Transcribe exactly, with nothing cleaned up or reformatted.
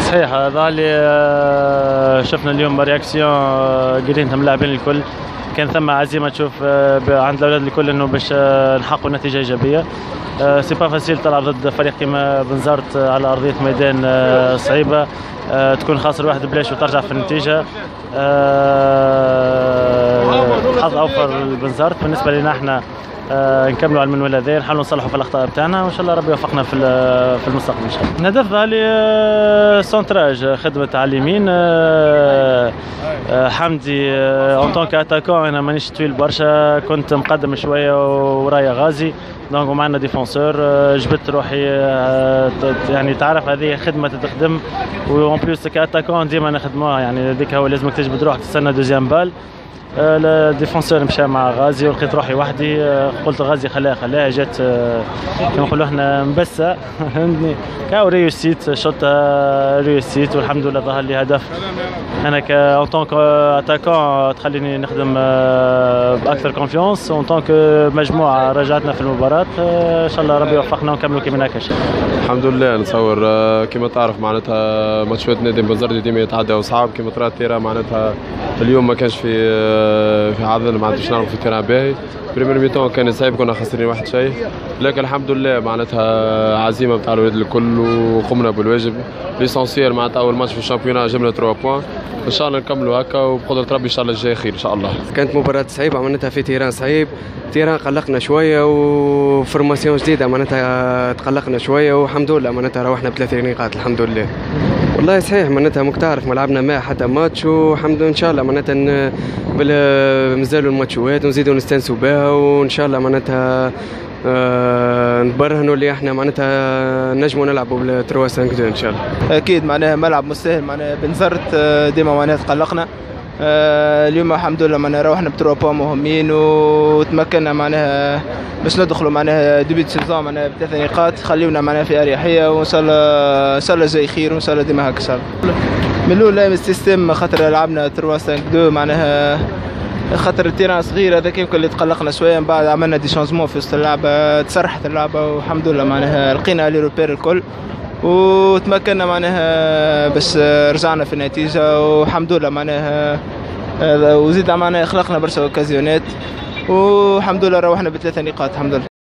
صحيح هذا اللي شفنا اليوم رياكسيون قرينتها من اللاعبين الكل. كان ثم عزيمه تشوف عند الاولاد الكل انه باش نحققوا نتيجه ايجابيه. سي با فاسيل تلعب ضد فريق كيما بنزرت على ارضيه ميدان صعيبه، تكون خاسر واحد بلاش وترجع في النتيجه. حظ اوفر لبنزرت. بالنسبه لنا احنا آه نكملوا على المنوال هذا، نحاولوا نصلحوا في الاخطاء بتاعنا وان شاء الله ربي يوفقنا في في المستقبل ان شاء الله. الهدف لي آه سونتراج، خدمه على اليمين. آه آه حمدي اون طونك اتاكون انا مانيش طويل برشا، كنت مقدم شويه ورايا غازي دونك ومعنا ديفونسور. آه جبت روحي آه يعني تعرف هذه خدمه تخدم، وان بليس كاتاكون ديما نخدموها، يعني هذيك هو لازمك تجبد روحك تستنى دوزيام بال. الديفونسور مشى مع غازي ولقيت روحي وحدي. قلت غازي خلاها خلاها جات كما نقولوا احنا مبسه فهمتني. كاو ريوسيت شوطه ريوسيت والحمد لله ظهر لي هدف. انا ك اون طونك اتاكون تخليني نخدم باكثر كونفيونس، اون طونك مجموعه رجعتنا في المباراه. ان شاء الله ربي يوفقنا ونكملوا كيما هكا. الحمد لله. نتصور كما تعرف معناتها ماتشات نادي بنزرت ديما يتعداو صعب كما ترى التيرا معناتها اليوم ما كانش في في عضل ما عندوش نعرف في تيران باهي. بريمير ميتون كان صعيب كنا خاسرين واحد شيء، لكن الحمد لله معناتها عزيمه بتاع الولاد الكل وقمنا بالواجب. ليسونسيال معناتها اول ماتش في الشامبيونات جبنا ثلاثة بوان، ان شاء الله نكملوا هكا وبقدره ربي ان شاء الله الجاي خير ان شاء الله. كانت مباراه صعيبه معناتها في تيران صعيب، تيران قلقنا شويه وفورماسيون جديده معناتها تقلقنا شويه، والحمد لله معناتها روحنا بثلاث نقاط الحمد لله. والله صحيح معناتها ماك تعرف ما لعبنا ما حتى ماتش، والحمد لله ان شاء الله معناتها مازالوا الماتشات ونزيدوا نستانسوا بها، وان شاء الله معناتها آه نبرهنوا اللي احنا معناتها نجموا نلعبوا بال ثلاثة خمسة ان شاء الله. اكيد معناها ملعب مستاهل، معناها بنزرت ديما معناها تقلقنا. آه اليوم الحمد لله معناها روحنا بتروا بوان مهمين وتمكنا معناها باش ندخلوا معناها ديبي دو سيزون معناها بثلاث نقاط خليونا معناها في اريحيه، وان شاء الله ان شاء الله جاي خير وان شاء الله ديما هكا ان شاء الله. من الاول السيستم خاطر لعبنا ثلاثة خمسة اثنين معناها خاطر التيران صغير هذاك يمكن اللي تقلقنا شويه. من بعد عملنا دي شانجمون في وسط اللعبه تسرحت اللعبه والحمد لله معناها لقينا لي روبير الكل وتمكنا معناها بس رجعنا في النتيجه والحمد لله معناها. وزيد معناها خلقنا برشا اوكازيونات والحمد لله روحنا بثلاثه نقاط الحمد لله.